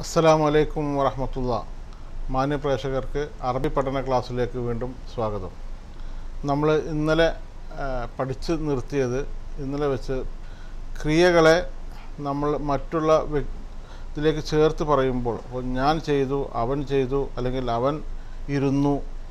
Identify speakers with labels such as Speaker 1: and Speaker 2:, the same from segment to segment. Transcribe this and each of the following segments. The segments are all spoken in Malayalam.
Speaker 1: അസ്സലാമലൈക്കും വറഹ്മത്തുള്ളാഹി. മാന്യ പ്രേക്ഷകർക്ക് അറബി പഠന ക്ലാസ്സിലേക്ക് വീണ്ടും സ്വാഗതം. നമ്മൾ ഇന്നലെ പഠിച്ചു നിർത്തിയത്, ഇന്നലെ വെച്ച് ക്രിയകളെ നമ്മൾ മറ്റുള്ള ഇതിലേക്ക് ചേർത്ത് പറയുമ്പോൾ, ഞാൻ ചെയ്തു, അവൻ ചെയ്തു, അല്ലെങ്കിൽ അവൻ ഇരുന്നു,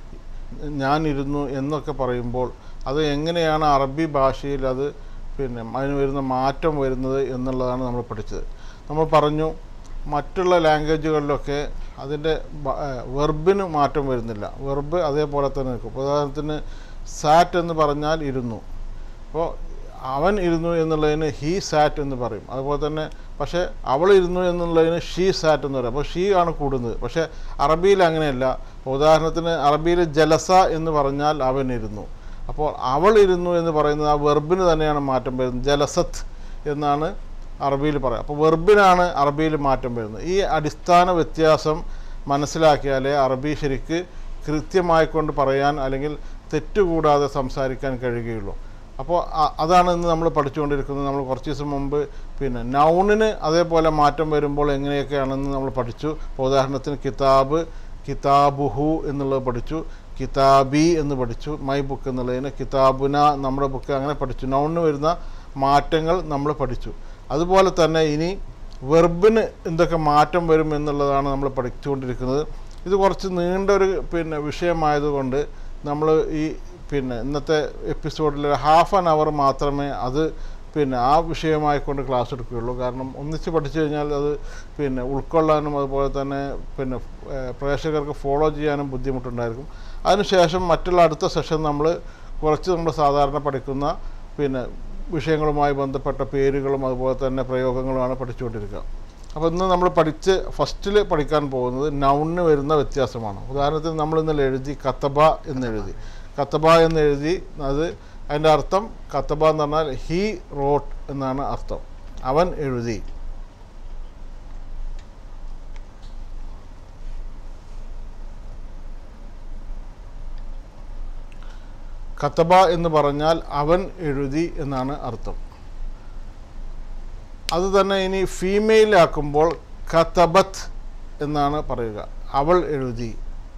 Speaker 1: ഞാൻ ഇരുന്നു എന്നൊക്കെ പറയുമ്പോൾ അത് എങ്ങനെയാണ് അറബി ഭാഷയിൽ അത് അതിന് വരുന്ന മാറ്റം വരുന്നത് എന്നുള്ളതാണ് നമ്മൾ പഠിച്ചത്. നമ്മൾ പറഞ്ഞു മറ്റുള്ള ലാംഗ്വേജുകളിലൊക്കെ അതിൻ്റെ വെർബിന് മാറ്റം വരുന്നില്ല, വെർബ് അതേപോലെ തന്നെ നിൽക്കും. ഉദാഹരണത്തിന് സാറ്റ് എന്ന് പറഞ്ഞാൽ ഇരുന്നു, അപ്പോൾ അവൻ ഇരുന്നു എന്നുള്ളതിന് ഹീ സാറ്റ് എന്ന് പറയും. അതുപോലെ തന്നെ പക്ഷേ അവൾ ഇരുന്നു എന്നുള്ളതിന് ഷീ സാറ്റ് എന്ന് പറയും. അപ്പോൾ ഷീ ആണ് കൂടുന്നത്. പക്ഷേ അറബിയിൽ അങ്ങനെയല്ല. ഉദാഹരണത്തിന് അറബിയിൽ ജലസ എന്ന് പറഞ്ഞാൽ അവൻ ഇരുന്നു, അപ്പോൾ അവൾ ഇരുന്നു എന്ന് പറയുന്നത് ആ വെർബിന് തന്നെയാണ് മാറ്റം വരുന്നത്. ജലസത്ത് എന്നാണ് അറബിയിൽ പറയാം. അപ്പോൾ വെർബിനാണ് അറബിയിൽ മാറ്റം വരുന്നത്. ഈ അടിസ്ഥാന വ്യത്യാസം മനസ്സിലാക്കിയാലേ അറബി ശരിക്ക് കൃത്യമായിക്കൊണ്ട് പറയാൻ അല്ലെങ്കിൽ തെറ്റുകൂടാതെ സംസാരിക്കാൻ കഴിയുകയുള്ളൂ. അപ്പോൾ അതാണ് ഇന്ന് നമ്മൾ പഠിച്ചുകൊണ്ടിരിക്കുന്നത്. നമ്മൾ കുറച്ച് ദിവസം മുമ്പ് നൗണിന് അതേപോലെ മാറ്റം വരുമ്പോൾ എങ്ങനെയൊക്കെയാണെന്ന് നമ്മൾ പഠിച്ചു. ഉദാഹരണത്തിന് കിതാബ്, കിതാബുഹു എന്നുള്ളത് പഠിച്ചു, കിതാബി എന്ന് പഠിച്ചു, മൈ ബുക്ക് എന്നുള്ളതിന് കിതാബുന നമ്മുടെ ബുക്ക്, അങ്ങനെ പഠിച്ചു. നൗണിന് വരുന്ന മാറ്റങ്ങൾ നമ്മൾ പഠിച്ചു. അതുപോലെ തന്നെ ഇനി വെർബിന് എന്തൊക്കെ മാറ്റം വരും എന്നുള്ളതാണ് നമ്മൾ പഠിച്ചുകൊണ്ടിരിക്കുന്നത്. ഇത് കുറച്ച് നീണ്ടൊരു വിഷയമായതുകൊണ്ട് നമ്മൾ ഈ ഇന്നത്തെ എപ്പിസോഡിൽ ഹാഫ് ആൻ അവർ മാത്രമേ അത് ആ വിഷയമായിക്കൊണ്ട് ക്ലാസ് എടുക്കുകയുള്ളൂ. കാരണം ഒന്നിച്ച് പഠിച്ചു കഴിഞ്ഞാൽ അത് ഉൾക്കൊള്ളാനും അതുപോലെ തന്നെ പ്രേക്ഷകർക്ക് ഫോളോ ചെയ്യാനും ബുദ്ധിമുട്ടുണ്ടായിരിക്കും. അതിനുശേഷം മറ്റുള്ള അടുത്ത സെഷൻ നമ്മൾ സാധാരണ പഠിക്കുന്ന വിഷയങ്ങളുമായി ബന്ധപ്പെട്ട പേരുകളും അതുപോലെ തന്നെ പ്രയോഗങ്ങളുമാണ് പഠിച്ചുകൊണ്ടിരിക്കുക. അപ്പോൾ ഇന്ന് നമ്മൾ ഫസ്റ്റിൽ പഠിക്കാൻ പോകുന്നത് നൗണിന് വരുന്ന വ്യത്യാസമാണ്. ഉദാഹരണത്തിന് നമ്മൾ ഇന്നലെ എഴുതി കത്തബ എന്നെഴുതി. കത്തബ എന്നെഴുതി, അതിൻ്റെ അർത്ഥം കത്തബ എന്ന് പറഞ്ഞാൽ ഹീ റോട്ട് എന്നാണ് അർത്ഥം, അവൻ എഴുതി. കത്തബ എന്ന് പറഞ്ഞാൽ അവൻ എഴുതി എന്നാണ് അർത്ഥം. അത് തന്നെ ഇനി ഫീമെയിലാക്കുമ്പോൾ കതബത്ത് എന്നാണ് പറയുക, അവൾ എഴുതി.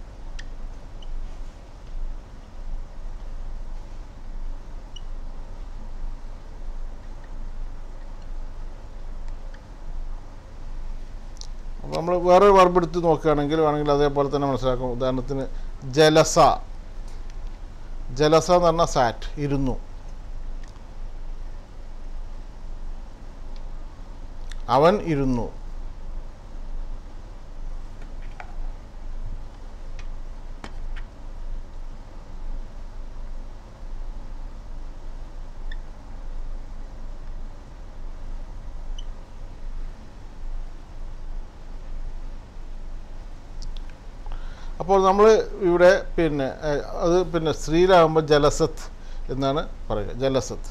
Speaker 1: അപ്പോൾ നമ്മൾ വേറൊരു വെർബ് എടുത്ത് നോക്കുകയാണെങ്കിൽ വേണമെങ്കിൽ അതേപോലെ തന്നെ മനസ്സിലാക്കും. ഉദാഹരണത്തിന് ജലസ, ജലസ എന്ന് പറഞ്ഞാൽ സാറ്റ്, ഇരുന്നു. അവൻ ഇരുന്നു. അപ്പോൾ നമ്മൾ ഇവിടെ അത് സ്ത്രീയിലാകുമ്പോൾ ജലസത്ത് എന്നാണ് പറയുക, ജലസത്ത്.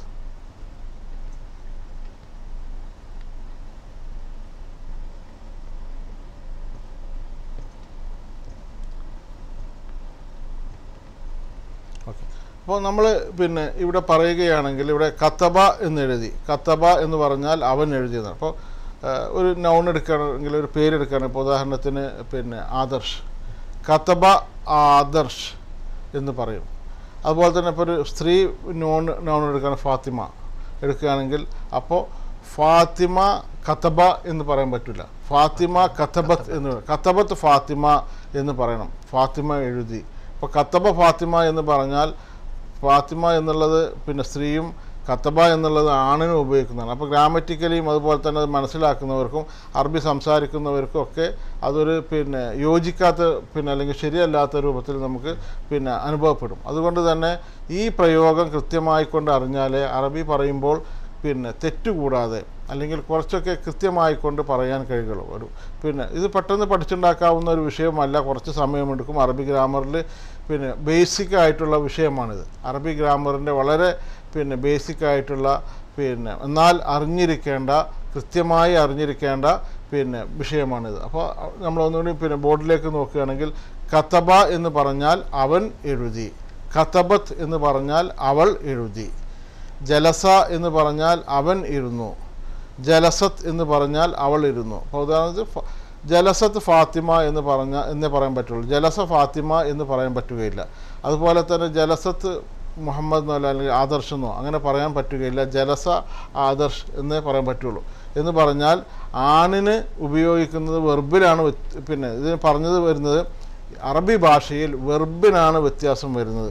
Speaker 1: ഓക്കെ. അപ്പോൾ നമ്മൾ ഇവിടെ പറയുകയാണെങ്കിൽ ഇവിടെ കത്തബ എന്നെഴുതി. കത്തബ എന്ന് പറഞ്ഞാൽ അവൻ എഴുതിയതാണ്. അപ്പോൾ ഒരു നൗൺ എടുക്കുകയാണെങ്കിൽ, ഒരു പേരെടുക്കുകയാണെങ്കിൽ, ഇപ്പോൾ ഉദാഹരണത്തിന് ആദർശ്, കതബ ആദർശ് എന്ന് പറയും. അതുപോലെ തന്നെ ഇപ്പോൾ ഒരു സ്ത്രീ നൗൺ എടുക്കുകയാണ്, ഫാത്തിമ എടുക്കുകയാണെങ്കിൽ, അപ്പോൾ ഫാത്തിമ കതബ എന്ന് പറയാൻ പറ്റില്ല, ഫാത്തിമ കതബത്ത് എന്ന് പറയും. കതബത്ത് ഫാത്തിമ എന്ന് പറയണം, ഫാത്തിമ എഴുതി. അപ്പോൾ കതബ ഫാത്തിമ എന്ന് പറഞ്ഞാൽ ഫാത്തിമ എന്നുള്ളത് സ്ത്രീയും കതബ എന്നുള്ളത് ആണിനും ഉപയോഗിക്കുന്നതാണ്. അപ്പോൾ ഗ്രാമറ്റിക്കലിയും അതുപോലെ തന്നെ അത് മനസ്സിലാക്കുന്നവർക്കും അറബി സംസാരിക്കുന്നവർക്കും ഒക്കെ അതൊരു യോജിക്കാത്ത അല്ലെങ്കിൽ ശരിയല്ലാത്ത രൂപത്തിൽ നമുക്ക് അനുഭവപ്പെടും. അതുകൊണ്ട് തന്നെ ഈ പ്രയോഗം കൃത്യമായിക്കൊണ്ട് അറിഞ്ഞാലേ അറബി പറയുമ്പോൾ തെറ്റുകൂടാതെ അല്ലെങ്കിൽ കുറച്ചൊക്കെ കൃത്യമായിക്കൊണ്ട് പറയാൻ കഴിയുള്ളൂ. ഇത് പെട്ടെന്ന് പഠിച്ചുണ്ടാക്കാവുന്ന ഒരു വിഷയമല്ല, കുറച്ച് സമയമെടുക്കും. അറബി ഗ്രാമറിൽ ബേസിക് ആയിട്ടുള്ള വിഷയമാണിത്. അറബി ഗ്രാമറിൻ്റെ വളരെ ബേസിക് ആയിട്ടുള്ള എന്നാൽ അറിഞ്ഞിരിക്കേണ്ട, കൃത്യമായി അറിഞ്ഞിരിക്കേണ്ട വിഷയമാണിത്. അപ്പോൾ നമ്മളൊന്നുകൂടി ബോർഡിലേക്ക് നോക്കുകയാണെങ്കിൽ, കതബ എന്ന് പറഞ്ഞാൽ അവൻ എഴുതി, കതബത്ത് എന്ന് പറഞ്ഞാൽ അവൾ എഴുതി, ജലസ എന്ന് പറഞ്ഞാൽ അവൻ ഇരുന്നു, ജലസത്ത് എന്ന് പറഞ്ഞാൽ അവൾ ഇരുന്നു. അപ്പോൾ ഉദാഹരണത്തിന് ജലസത്ത് ഫാത്തിമ എന്നേ പറയാൻ പറ്റുള്ളൂ. ജലസ ഫാത്തിമ എന്ന് പറയാൻ പറ്റുകയില്ല. അതുപോലെ തന്നെ ജലസത്ത് മുഹമ്മദ് എന്നോ അല്ലെങ്കിൽ ആദർശ് എന്നോ അങ്ങനെ പറയാൻ പറ്റുകയില്ല. ജലസ ആദർശ് എന്നേ പറയാൻ പറ്റുള്ളൂ. എന്ന് പറഞ്ഞാൽ ആണിന് ഉപയോഗിക്കുന്നത് വെർബിലാണ്. പിന്നെ ഇതിന് പറഞ്ഞത് വരുന്നത് അറബി ഭാഷയിൽ വെർബിനാണ് വ്യത്യാസം വരുന്നത്.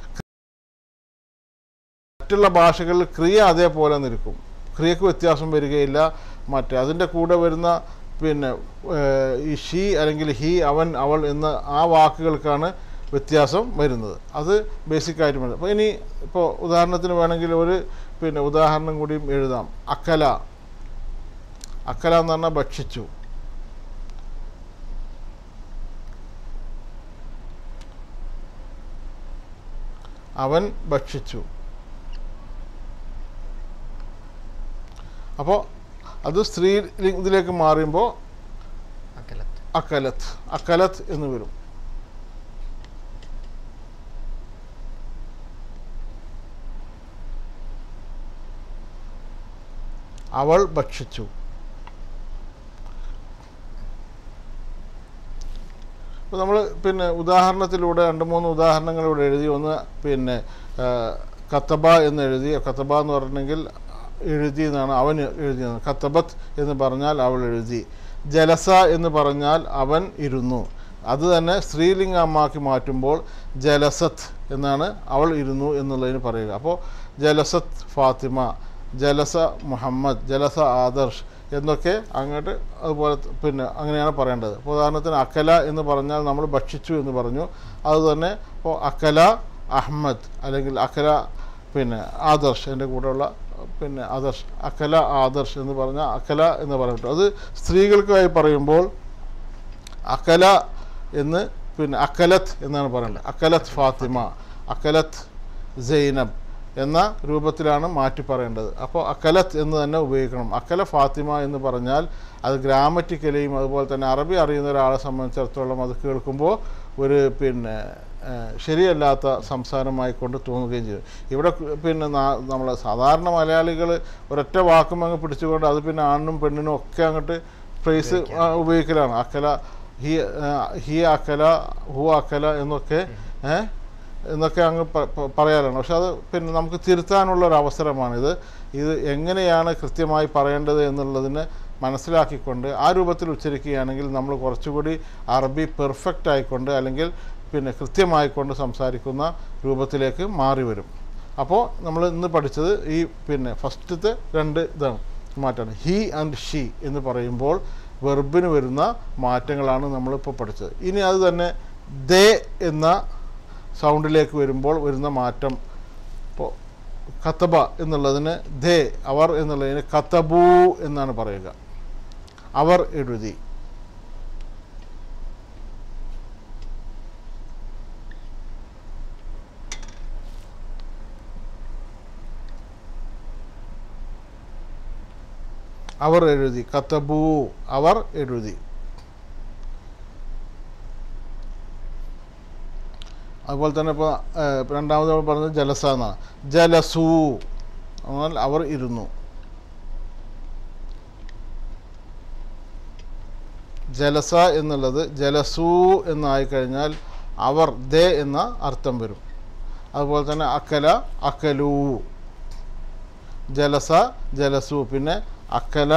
Speaker 1: മറ്റുള്ള ഭാഷകളിൽ ക്രിയ അതേപോലെ നിൽക്കും, ക്രിയക്ക് വ്യത്യാസം വരികയില്ല. അതിൻ്റെ കൂടെ വരുന്ന പിന്നെ ഈ ഷീ അല്ലെങ്കിൽ ഹി, അവൻ, അവൾ എന്ന ആ വാക്കുകൾക്കാണ് വ്യത്യാസം വരുന്നത്. അത് ബേസിക്കായിട്ട് വരുന്നത്. അപ്പോൾ ഇനി ഇപ്പോൾ ഉദാഹരണത്തിന് വേണമെങ്കിൽ ഒരു ഉദാഹരണം കൂടിയും എഴുതാം. അക്കല. അക്കല എന്ന് പറഞ്ഞാൽ ഭക്ഷിച്ചു. അവൻ ഭക്ഷിച്ചു. അപ്പോൾ അത് സ്ത്രീ ഇതിലേക്ക് മാറുമ്പോൾ അക്കലത്ത്, അക്കലത്ത് എന്ന് വരും. അവൾ ഭക്ഷിച്ചു. അപ്പോൾ നമ്മൾ ഉദാഹരണത്തിലൂടെ 2-3 ഉദാഹരണങ്ങളിലൂടെ എഴുതി. ഒന്ന് കത്തബ എന്ന് എഴുതി. കത്തബ എന്ന് പറഞ്ഞെങ്കിൽ എഴുതി എന്നാണ്, അവൻ എഴുതിയെന്ന്. കത്തബത്ത് എന്ന് പറഞ്ഞാൽ അവൾ എഴുതി. ജലസ എന്ന് പറഞ്ഞാൽ അവൻ ഇരുന്നു. അത് തന്നെ സ്ത്രീലിംഗമാക്കി മാറ്റുമ്പോൾ ജലസത്ത് എന്നാണ്, അവൾ ഇരുന്നു എന്നുള്ളതിന് പറയുക. അപ്പോൾ ജലസത്ത് ഫാത്തിമ, ജലസ മുഹമ്മദ്, ജലസ ആദർശ് എന്നൊക്കെ അങ്ങോട്ട് അതുപോലെ അങ്ങനെയാണ് പറയേണ്ടത്. ഇപ്പോൾ ഉദാഹരണത്തിന് അക്കല എന്ന് പറഞ്ഞാൽ നമ്മൾ ഭക്ഷിച്ചു എന്ന് പറഞ്ഞു. അതുതന്നെ ഇപ്പോൾ അക്കല അഹമ്മദ് അല്ലെങ്കിൽ അക്കല ആദർശ്, എൻ്റെ കൂടെയുള്ള ആദർശ്, അക്കല ആദർശ് എന്ന് പറഞ്ഞാൽ അക്കല എന്ന് പറഞ്ഞിട്ടു. അത് സ്ത്രീകൾക്കായി പറയുമ്പോൾ അക്കല എന്ന് അക്കലത്ത് എന്നാണ് പറയേണ്ടത്. അക്കലത്ത് ഫാത്തിമ, അക്കലത്ത് സൈനബ് എന്ന രൂപത്തിലാണ് മാറ്റി പറയേണ്ടത്. അപ്പോൾ അക്കലത്ത് എന്ന് തന്നെ ഉപയോഗിക്കണം. അക്കല ഫാത്തിമ എന്ന് പറഞ്ഞാൽ അത് ഗ്രാമറ്റിക്കലിയും അതുപോലെ തന്നെ അറബി അറിയുന്ന ഒരാളെ സംബന്ധിച്ചിടത്തോളം അത് കേൾക്കുമ്പോൾ ഒരു ശരിയല്ലാത്ത സംസാരമായിക്കൊണ്ട് തോന്നുകയും ചെയ്തു. ഇവിടെ നമ്മൾ സാധാരണ മലയാളികൾ ഒരൊറ്റ വാക്കും അങ്ങ് പിടിച്ചുകൊണ്ട് അത് ആണിനും പെണ്ണിനും ഒക്കെ അങ്ങോട്ട് ഫ്രേസ് ഉപയോഗിക്കലാണ്. അക്കല, ഹി അക്കല, ഹു അക്കല എന്നൊക്കെ അങ്ങ് പറയാനാണ്. പക്ഷെ അത് നമുക്ക് തിരുത്താനുള്ള ഒരു അവസരമാണിത്. ഇത് എങ്ങനെയാണ് കൃത്യമായി പറയേണ്ടത് എന്നുള്ളതിന് മനസ്സിലാക്കിക്കൊണ്ട് ആ രൂപത്തിൽ ഉച്ചരിക്കുകയാണെങ്കിൽ നമ്മൾ കുറച്ചുകൂടി അറബി പെർഫെക്റ്റ് ആയിക്കൊണ്ട് അല്ലെങ്കിൽ കൃത്യമായിക്കൊണ്ട് സംസാരിക്കുന്ന രൂപത്തിലേക്ക് മാറി വരും. അപ്പോൾ നമ്മൾ ഇന്ന് പഠിച്ചത് ഈ ഫസ്റ്റത്തെ 2 ഇതാണ് മാറ്റാണ്. ഹി ആൻഡ് ഷീ എന്ന് പറയുമ്പോൾ വെർബിന് വരുന്ന മാറ്റങ്ങളാണ് നമ്മളിപ്പോൾ പഠിച്ചത്. ഇനി അത് തന്നെ ദേ എന്ന സൗണ്ടിലേക്ക് വരുമ്പോൾ വരുന്ന മാറ്റം. ഇപ്പോൾ കത്തബ എന്നുള്ളതിന് ദേ, അവർ എന്നുള്ളതിന് കത്തബൂ എന്നാണ് പറയുക. അവർ എഴുതി. അവർ എഴുതി. കത്തബൂ, അവർ എഴുതി. അതുപോലെ തന്നെ ഇപ്പോൾ രണ്ടാമത് നമ്മൾ പറഞ്ഞത് ജലസ എന്നാണ്. ജലസൂ എന്നാൽ അവർ ഇരുന്നു. ജലസ എന്നുള്ളത് ജലസൂ എന്നായിക്കഴിഞ്ഞാൽ അവർ, ദേ എന്ന അർത്ഥം വരും. അതുപോലെ തന്നെ അക്കല, അക്കലൂ. ജലസ, ജലസൂ. പിന്നെ അക്കല,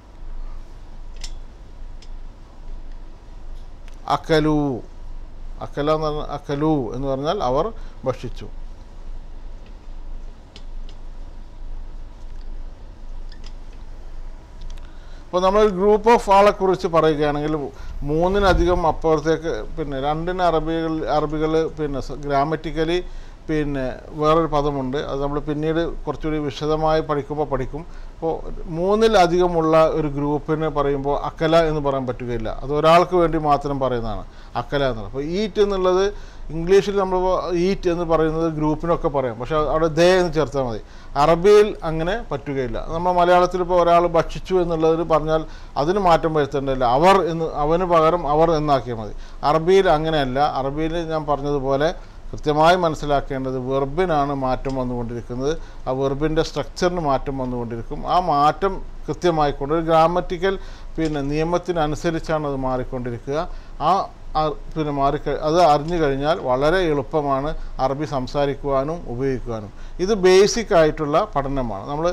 Speaker 1: അക്കലൂ. അക്കല എന്ന് പറഞ്ഞാൽ അക്കലൂ എന്ന് പറഞ്ഞാൽ അവർ ഭക്ഷിച്ചു. അപ്പോൾ നമ്മൾ ഗ്രൂപ്പ് ഓഫ് ആളെക്കുറിച്ച് പറയുകയാണെങ്കിൽ 3-ലധികം അപ്പുറത്തേക്ക് 2 അറബികൾ ഗ്രാമറ്റിക്കലി വേറൊരു പദമുണ്ട്. അത് നമ്മൾ പിന്നീട് കുറച്ചുകൂടി വിശദമായി പഠിക്കും. അപ്പോൾ 3-ലധികമുള്ള ഒരു ഗ്രൂപ്പിന് പറയുമ്പോൾ അക്കല എന്ന് പറയാൻ പറ്റുകയില്ല. അത് ഒരാൾക്ക് വേണ്ടി മാത്രം പറയുന്നതാണ് അക്കല എന്നുള്ളത്. അപ്പോൾ ഈറ്റ് എന്നുള്ളത് ഇംഗ്ലീഷിൽ നമ്മൾ ഈറ്റ് എന്ന് പറയുന്നത് ഗ്രൂപ്പിനൊക്കെ പറയാം. പക്ഷേ അവിടെ ദേ എന്ന് ചേർത്താൽ മതി. അറബിയിൽ അങ്ങനെ പറ്റുകയില്ല. നമ്മൾ മലയാളത്തിൽ ഇപ്പോൾ ഒരാൾ ഭക്ഷിച്ചു എന്നുള്ളതിൽ പറഞ്ഞാൽ അതിന് മാറ്റം വരുത്തേണ്ടതില്ല. അവർ എന്ന്, അവന് പകരം അവർ എന്നാക്കിയാൽ മതി. അറബിയിൽ അങ്ങനെയല്ല. അറബിയിൽ ഞാൻ പറഞ്ഞതുപോലെ കൃത്യമായി മനസ്സിലാക്കേണ്ടത് വെർബിനാണ് മാറ്റം വന്നുകൊണ്ടിരിക്കുന്നത്. ആ വെർബിൻ്റെ സ്ട്രക്ചറിന് മാറ്റം വന്നുകൊണ്ടിരിക്കും. ആ മാറ്റം കൃത്യമായിക്കൊണ്ട് ഒരു ഗ്രാമറ്റിക്കൽ നിയമത്തിനനുസരിച്ചാണ് അത് മാറിക്കൊണ്ടിരിക്കുക. അത് അറിഞ്ഞു കഴിഞ്ഞാൽ വളരെ എളുപ്പമാണ് അറബി സംസാരിക്കുവാനും ഉപയോഗിക്കുവാനും. ഇത് ബേസിക് ആയിട്ടുള്ള പഠനമാണ്. നമ്മൾ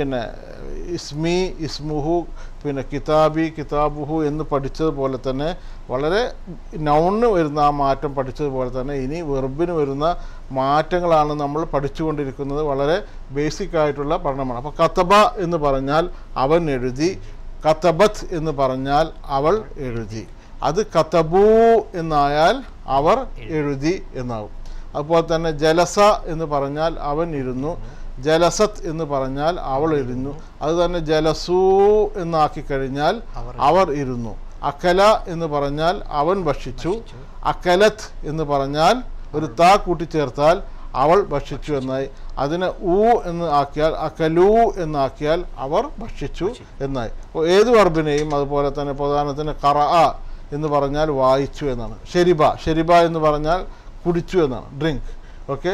Speaker 1: ഇസ്മി, ഇസ്മുഹു, കിതാബി, കിതാബുഹു എന്ന് പഠിച്ചതുപോലെ തന്നെ വളരെ നൗണിന് വരുന്ന ആ മാറ്റം പഠിച്ചതുപോലെ തന്നെ ഇനി വെർബിന് വരുന്ന മാറ്റങ്ങളാണ് നമ്മൾ പഠിച്ചുകൊണ്ടിരിക്കുന്നത്. വളരെ ബേസിക് ആയിട്ടുള്ള പഠനമാണ്. അപ്പോൾ കതബ എന്ന് പറഞ്ഞാൽ അവൻ എഴുതി, കതബത്ത് എന്ന് പറഞ്ഞാൽ അവൾ എഴുതി. അത് കതബു എന്നായാൽ അവർ എഴുതി എന്നാവും. അതുപോലെ തന്നെ ജലസ എന്ന് പറഞ്ഞാൽ അവൻ ഇരുന്നു, ജലസത്ത് എന്ന് പറഞ്ഞാൽ അവൾ ഇരുന്നു. അത് തന്നെ ജലസൂ എന്നാക്കി കഴിഞ്ഞാൽ അവർ ഇരുന്നു. അക്കല എന്ന് പറഞ്ഞാൽ അവൻ ഭക്ഷിച്ചു, അക്കലത്ത് എന്ന് പറഞ്ഞാൽ ഒരു താ കൂട്ടിച്ചേർത്താൽ അവൾ ഭക്ഷിച്ചു എന്നായി. അതിനെ ഊ എന്ന് ആക്കിയാൽ അക്കലൂ എന്നാക്കിയാൽ അവർ ഭക്ഷിച്ചു എന്നായി. അപ്പോൾ ഏത് വർബിനെയും അതുപോലെ തന്നെ പ്രധാനത്തിന് ഖറഅ എന്ന് പറഞ്ഞാൽ വായിച്ചു എന്നാണ്. ഷെരിബ എന്ന് പറഞ്ഞാൽ കുടിച്ചു എന്നാണ്, ഡ്രിങ്ക്. ഓക്കെ,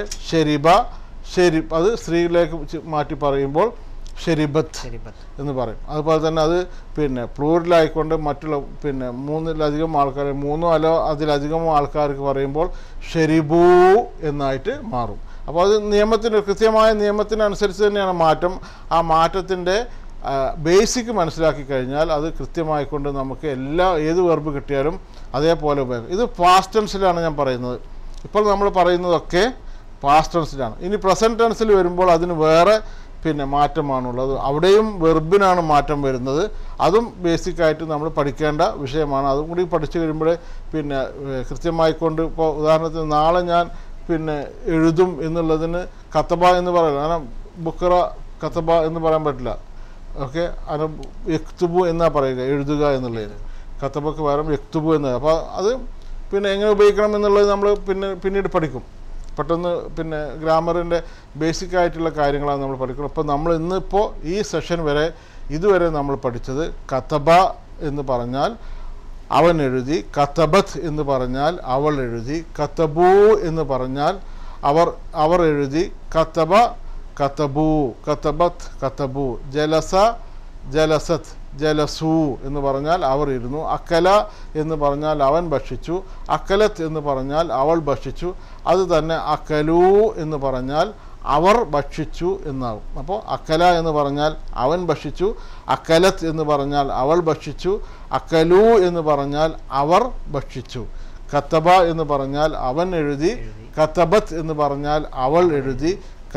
Speaker 1: അത് സ്ത്രീയിലേക്ക് മാറ്റി പറയുമ്പോൾ ഷെരിബത്ത് എന്ന് പറയും. അതുപോലെ തന്നെ അത് പ്ലൂറലായിക്കൊണ്ട് മറ്റുള്ള മൂന്നിലധികം ആൾക്കാർ, മൂന്നോ അല്ലോ അതിലധികമോ ആൾക്കാർക്ക് പറയുമ്പോൾ ഷെരിബൂ എന്നായിട്ട് മാറും. അപ്പോൾ അത് കൃത്യമായ നിയമത്തിനനുസരിച്ച് തന്നെയാണ് മാറ്റം. ആ മാറ്റത്തിൻ്റെ ബേസിക് മനസ്സിലാക്കി കഴിഞ്ഞാൽ അത് കൃത്യമായിക്കൊണ്ട് നമുക്ക് ഏത് വെർബ് കിട്ടിയാലും അതേപോലെ ഉപയോഗിക്കും. ഇത് പാസ്റ്റ് ടെൻസിലാണ് ഞാൻ പറയുന്നത്. ഇപ്പോൾ നമ്മൾ പറയുന്നതൊക്കെ പാസ്റ്റ് ടെൻസിലാണ്. ഇനി പ്രസൻറ്റ് ടെൻസിൽ വരുമ്പോൾ അതിന് വേറെ മാറ്റമാണുള്ളത്. അവിടെയും വെർബിനാണ് മാറ്റം വരുന്നത്. അതും ബേസിക്കായിട്ട് നമ്മൾ പഠിക്കേണ്ട വിഷയമാണ്. അതും കൂടി പഠിച്ചു കഴിയുമ്പോൾ കൃത്യമായിക്കൊണ്ട് ഇപ്പോൾ ഉദാഹരണത്തിന് നാളെ ഞാൻ എഴുതും എന്നുള്ളതിന് കതബ എന്ന് പറയില്ല. കാരണം ബുക്കറ കതബ എന്ന് പറയാൻ പറ്റില്ല. ഓക്കെ, അത് യക്തുബു എന്നാ പറയുക, എഴുതുക എന്നുള്ളതിന്. കതബക്ക് പകരം യക്തുബു എന്ന്. അപ്പോൾ അത് എങ്ങനെ ഉപയോഗിക്കണം എന്നുള്ളത് നമ്മൾ പിന്നീട് പഠിക്കും. പെട്ടെന്ന് ഗ്രാമറിൻ്റെ ബേസിക് ആയിട്ടുള്ള കാര്യങ്ങളാണ് നമ്മൾ പഠിക്കുന്നത്. അപ്പോൾ നമ്മൾ ഇന്നിപ്പോൾ ഈ സെഷൻ ഇതുവരെ നമ്മൾ പഠിച്ചത് കതബ എന്ന് പറഞ്ഞാൽ അവൻ എഴുതി, കതബത്ത് എന്ന് പറഞ്ഞാൽ അവൾ എഴുതി, കതബു എന്ന് പറഞ്ഞാൽ അവർ എഴുതി, കതബ കതബു, കതബത്ത് കതബു, ജലസ ജലസത്ത്, ജലസു എന്ന് പറഞ്ഞാൽ അവർ ഇരുന്നു, അക്കല എന്ന് പറഞ്ഞാൽ അവൻ ഭക്ഷിച്ചു, അക്കലത്ത് എന്ന് പറഞ്ഞാൽ അവൾ ഭക്ഷിച്ചു. അത് തന്നെ അക്കലു എന്ന് പറഞ്ഞാൽ അവർ ഭക്ഷിച്ചു എന്നാകും. അപ്പോൾ അക്കല എന്ന് പറഞ്ഞാൽ അവൻ ഭക്ഷിച്ചു, അക്കലത്ത് എന്ന് പറഞ്ഞാൽ അവൾ ഭക്ഷിച്ചു, അക്കലു എന്ന് പറഞ്ഞാൽ അവർ ഭക്ഷിച്ചു. കതബ എന്ന് പറഞ്ഞാൽ അവൻ എഴുതി, കതബത്ത് എന്ന് പറഞ്ഞാൽ അവൾ എഴുതി,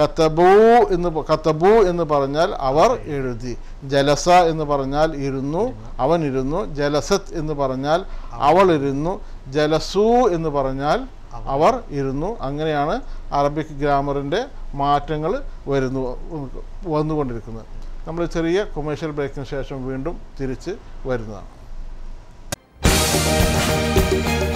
Speaker 1: കതബു എന്ന് പറഞ്ഞാൽ അവർ എഴുതി. ജലസ എന്ന് പറഞ്ഞാൽ ഇരുന്നു, അവൻ ഇരുന്നു. ജലസത്ത് എന്ന് പറഞ്ഞാൽ അവൾ ഇരുന്നു. ജലസു എന്ന് പറഞ്ഞാൽ അവർ ഇരുന്നു. അങ്ങനെയാണ് അറബിക് ഗ്രാമറിൻ്റെ മാറ്റങ്ങൾ വന്നുകൊണ്ടിരിക്കുന്നത്. നമ്മൾ ചെറിയ കൊമേഴ്ഷ്യൽ ബ്രേക്കിന് ശേഷം വീണ്ടും തിരിച്ച് വരുന്നതാണ്.